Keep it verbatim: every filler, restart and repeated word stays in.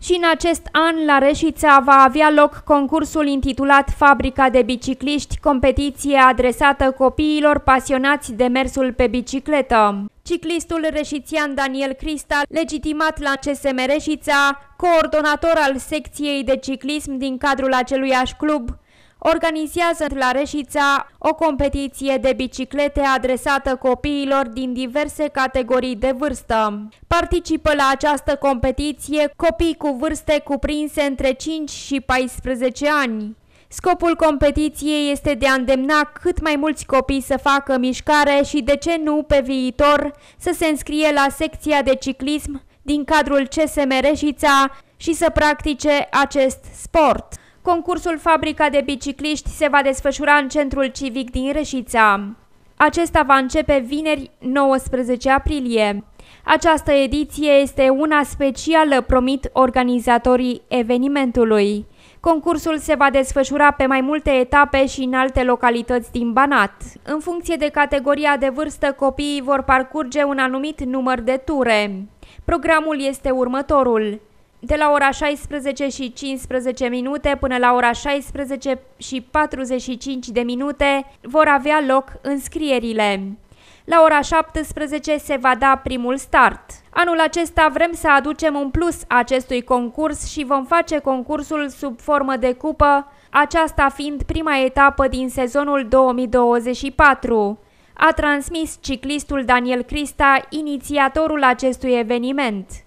Și în acest an, la Reșița, va avea loc concursul intitulat Fabrica de bicicliști, competiție adresată copiilor pasionați de mersul pe bicicletă. Ciclistul reșițian Daniel Crista, legitimat la C S M Reșița, coordonator al secției de ciclism din cadrul aceluiași club, organizează la Reșița o competiție de biciclete adresată copiilor din diverse categorii de vârstă. Participă la această competiție copii cu vârste cuprinse între cinci și paisprezece ani. Scopul competiției este de a îndemna cât mai mulți copii să facă mișcare și, de ce nu, pe viitor, să se înscrie la secția de ciclism din cadrul C S M Reșița și să practice acest sport. Concursul Fabrica de bicicliști se va desfășura în Centrul Civic din Reșița. Acesta va începe vineri, nouăsprezece aprilie. Această ediție este una specială, promit organizatorii evenimentului. Concursul se va desfășura pe mai multe etape și în alte localități din Banat. În funcție de categoria de vârstă, copiii vor parcurge un anumit număr de ture. Programul este următorul: de la ora șaisprezece și cincisprezece minute până la ora șaisprezece și patruzeci și cinci de minute vor avea loc înscrierile. La ora șaptesprezece se va da primul start. Anul acesta vrem să aducem un plus acestui concurs și vom face concursul sub formă de cupă, aceasta fiind prima etapă din sezonul două mii douăzeci și patru. A transmis ciclistul Daniel Crista, inițiatorul acestui eveniment.